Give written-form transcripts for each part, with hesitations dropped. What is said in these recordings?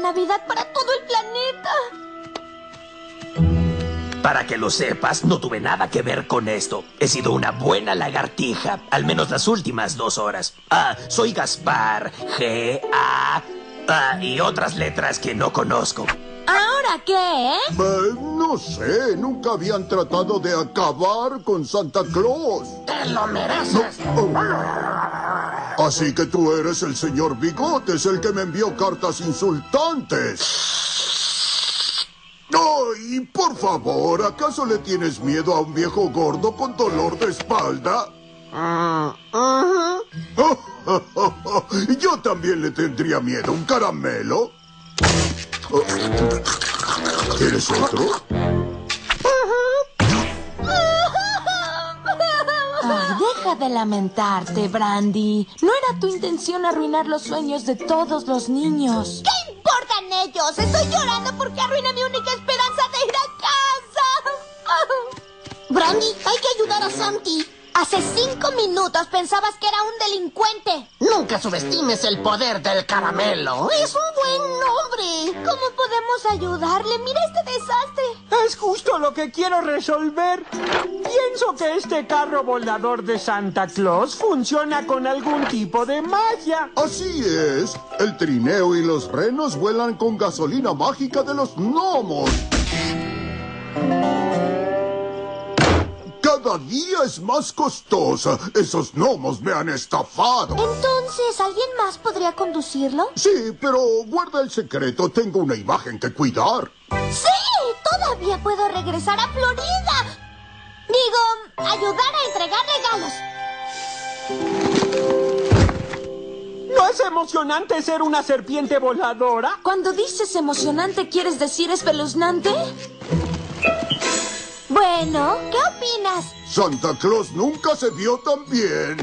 Navidad para todo el planeta. Para que lo sepas, no tuve nada que ver con esto. He sido una buena lagartija, al menos las últimas 2 horas. Soy Gaspar, G-A... y otras letras que no conozco. ¿Ahora qué? No sé, nunca habían tratado de acabar con Santa Claus. ¡Te lo mereces! Así que tú eres el señor Bigotes, el que me envió cartas insultantes. ¡Ay, por favor! ¿Acaso le tienes miedo a un viejo gordo con dolor de espalda? Yo también le tendría miedo. ¿Un caramelo? ¿Quieres otro? Ay, deja de lamentarte, Brandy. No era tu intención arruinar los sueños de todos los niños. ¿Qué importan ellos? Estoy llorando porque arruiné mi única esperanza de ir a casa. Brandy, hay que ayudar a Santi. Hace 5 minutos pensabas que era un delincuente. Nunca subestimes el poder del caramelo. Es un buen nombre. ¿Cómo podemos ayudarle? Mira este desastre. Es justo lo que quiero resolver. Pienso que este carro volador de Santa Claus funciona con algún tipo de magia. Así es. El trineo y los renos vuelan con gasolina mágica de los gnomos. Cada día es más costosa. Esos gnomos me han estafado. Entonces, ¿alguien más podría conducirlo? Sí, pero guarda el secreto. Tengo una imagen que cuidar. ¡Sí! Todavía puedo regresar a Florida. Digo, ayudar a entregar regalos. ¿No es emocionante ser una serpiente voladora? Cuando dices emocionante, ¿quieres decir espeluznante? Bueno, ¿qué opinas? Santa Claus nunca se vio tan bien.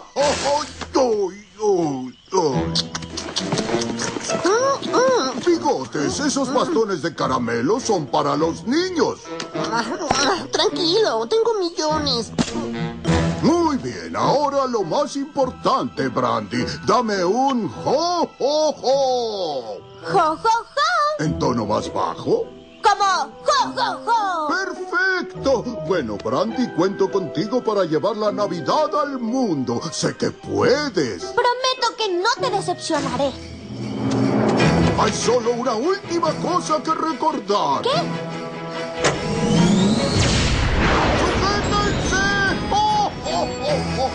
Bigotes, esos bastones de caramelo son para los niños. Tranquilo, tengo millones. Muy bien, ahora lo más importante, Brandy. Dame un jo-jo-jo. ¡Jo-jo-jo! ¿En tono más bajo? Como ¡jo-jo-jo! ¡Perfecto! Bueno, Brandy, cuento contigo para llevar la Navidad al mundo. Sé que puedes. Prometo que no te decepcionaré. Hay solo una última cosa que recordar. ¿Qué? ¡Sujétense! ¡Oh, oh, oh, oh!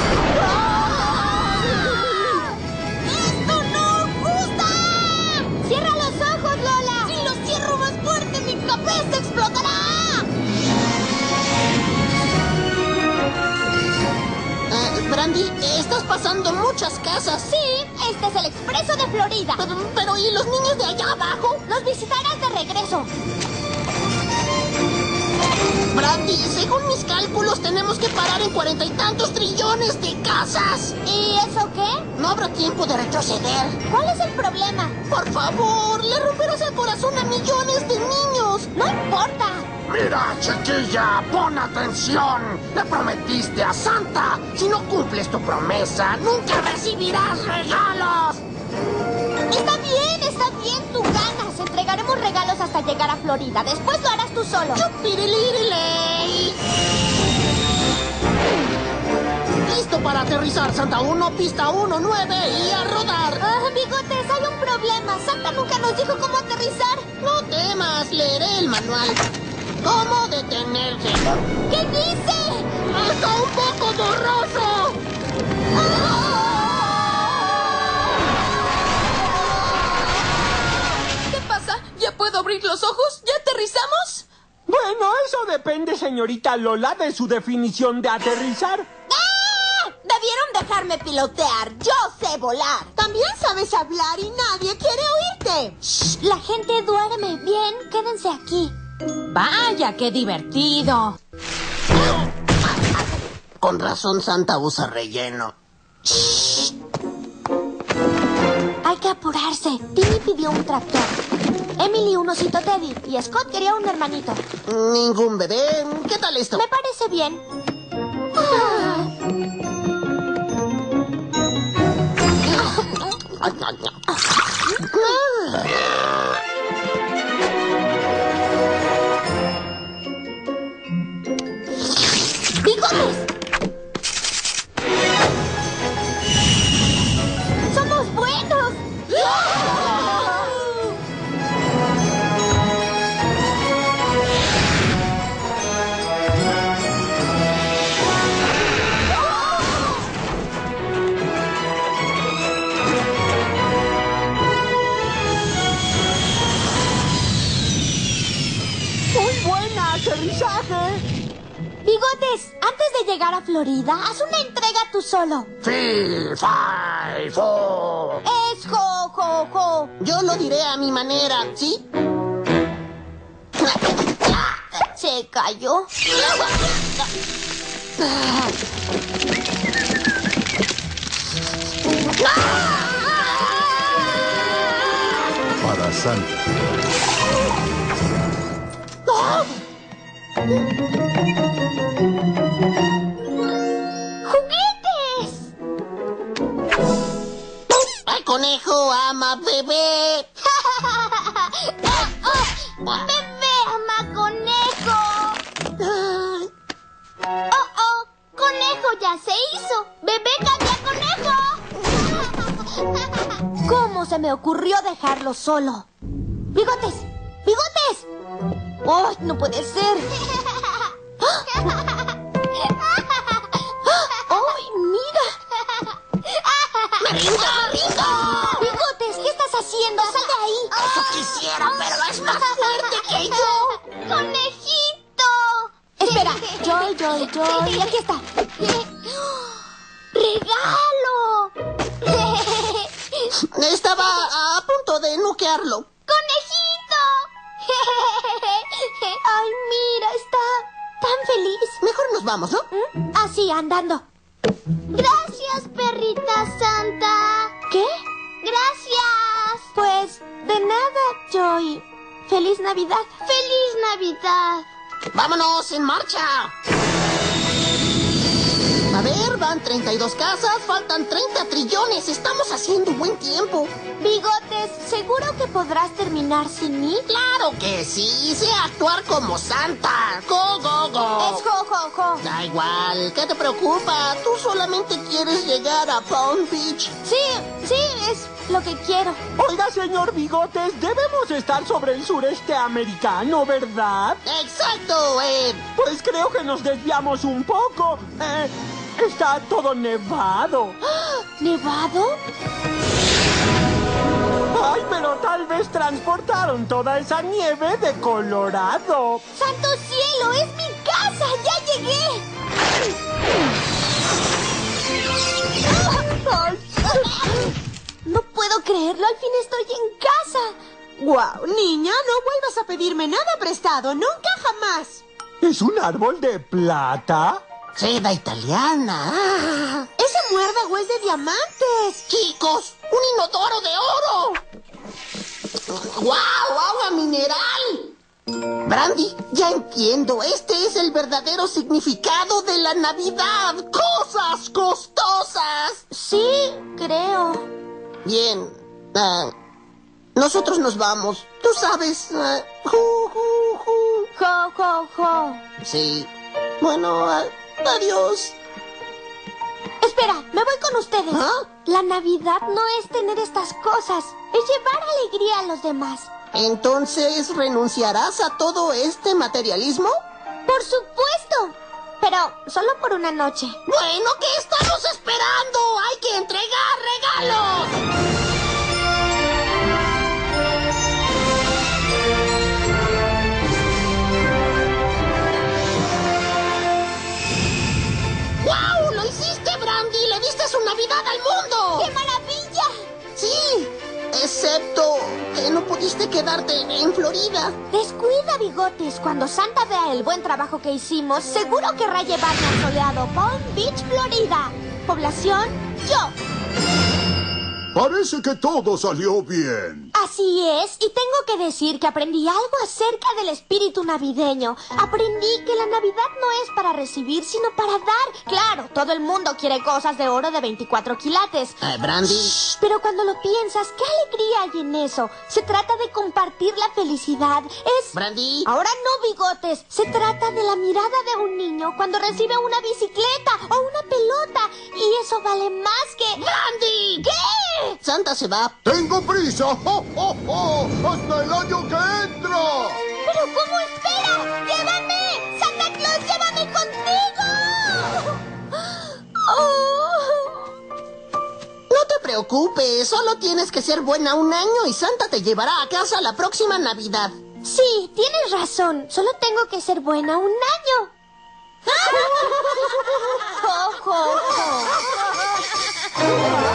¡Esto no gusta! ¡Cierra los ojos, Lola! ¡Si los cierro más fuerte, mi cabeza explotará! Brandy, estás pasando muchas casas. Sí, este es el expreso de Florida. Pero ¿y los niños de allá abajo? Los visitarás de regreso. Brandy, según mis cálculos, tenemos que parar en 40 y tantos trillones de casas. ¿Y eso qué? No habrá tiempo de retroceder. ¿Cuál es el problema? Por favor, le romperás el corazón a millones de niños. No importa. Mira, chiquilla, pon atención. Le prometiste a Santa. Si no cumples tu promesa, nunca recibirás regalos. Está bien, tú ganas. Entregaremos regalos hasta llegar a Florida. Después lo harás tú solo. ¡Chupiriliriley! Listo para aterrizar, Santa 1, pista 1, 9 y a rodar. Bigotes, hay un problema. Santa nunca nos dijo cómo aterrizar. No temas, leeré el manual. ¿Cómo detenerse? ¿Qué dice? ¡Está un poco borroso! ¿Qué pasa? ¿Ya puedo abrir los ojos? ¿Ya aterrizamos? Bueno, eso depende, señorita Lola, de su definición de aterrizar. Debieron dejarme pilotear. Yo sé volar. También sabes hablar y nadie quiere oírte. Shh, la gente duerme. Bien, quédense aquí. Vaya, qué divertido. Con razón Santa usa relleno. Hay que apurarse. Timmy pidió un tractor. Emily un osito Teddy. Y Scott quería un hermanito. Ningún bebé. ¿Qué tal esto? Me parece bien. Florida, haz una entrega tú solo. Fi, fi, fo. Es jo, jo, jo. Yo lo diré a mi manera, ¿sí? Se cayó. Para Santa. ¡Juguetes! ¡El conejo ama bebé! ¡Bebé ama conejo! ¡Oh! ¡Conejo ya se hizo! ¡Bebé cambia conejo! ¿Cómo se me ocurrió dejarlo solo? ¡Bigotes! ¡Bigotes! ¡Oh, no puede ser! ¡Ay, mira! ¡Me rindo! ¡Bigotes! ¿Qué estás haciendo? ¡Sal de ahí! Eso quisiera, pero es más fuerte que yo. ¡Conejito! Espera, Joy, aquí está. ¡Regalo! Estaba a punto de nuquearlo. ¡Conejito! ¡Ay, mira! Está tan feliz. Mejor nos vamos, ¿no? Así, andando. Gracias, perrita santa. ¿Qué? Gracias. Pues, de nada, Joy. ¡Feliz Navidad! ¡Feliz Navidad! ¡Vámonos, en marcha! A ver, van 32 casas, faltan 30 trillones. Estamos haciendo buen tiempo. Bigotes, ¿seguro que podrás terminar sin mí? ¡Claro que sí! ¡Sé actuar como Santa! ¡Go, go, go! Es jo, jo, jo. Da igual, ¿qué te preocupa? Tú solamente quieres llegar a Palm Beach. Sí, es lo que quiero. Oiga, señor Bigotes, debemos estar sobre el sureste americano, ¿verdad? ¡Exacto, Ed! Pues creo que nos desviamos un poco. Está todo nevado. ¿Nevado? Ay, pero tal vez transportaron toda esa nieve de Colorado. ¡Santo cielo! ¡Es mi casa! ¡Ya llegué! No puedo creerlo. Al fin estoy en casa. ¡Guau! Niña, no vuelvas a pedirme nada prestado. Nunca jamás. ¿Es un árbol de plata? Seda italiana. Ese muérdago es de diamantes. Chicos, un inodoro de oro. ¡Guau! ¡Agua mineral! Brandy, ya entiendo. Este es el verdadero significado de la Navidad. ¡Cosas costosas! Sí, creo. Bien. Nosotros nos vamos. Tú sabes. Jo, jo, jo. Sí. Bueno, adiós. Espera, me voy con ustedes. ¿Ah? La Navidad no es tener estas cosas, es llevar alegría a los demás. Entonces, ¿renunciarás a todo este materialismo? Por supuesto, pero solo por una noche. Bueno, ¿qué estamos esperando? ¡Hay que entregar regalos! ¡Guau! ¡Lo hiciste, Brandy! ¡Le diste su Navidad al mundo! ¡Qué maravilla! Sí, excepto que no pudiste quedarte en Florida. Descuida, Bigotes. Cuando Santa vea el buen trabajo que hicimos, seguro querrá llevarme al soleado Palm Beach, Florida. Población, yo. Parece que todo salió bien. Así es, y tengo que decir que aprendí algo acerca del espíritu navideño. Aprendí que la Navidad no es para recibir, sino para dar. Claro, todo el mundo quiere cosas de oro de 24 quilates. Brandy. Shh, pero cuando lo piensas, ¿qué alegría hay en eso? Se trata de compartir la felicidad. Es... Brandy. Ahora no, Bigotes. Se trata de la mirada de un niño cuando recibe una bicicleta o una pelota. Y eso vale más que... ¡Brandy! ¿Qué? Santa se va. ¡Tengo prisa! ¡Oh, oh, oh! ¡Hasta el año que entra! ¿Pero cómo espera? ¡Llévame! ¡Santa Claus, llévame contigo! Oh. No te preocupes, solo tienes que ser buena un año y Santa te llevará a casa la próxima Navidad. Sí, tienes razón. Solo tengo que ser buena un año. Jo, jo, jo.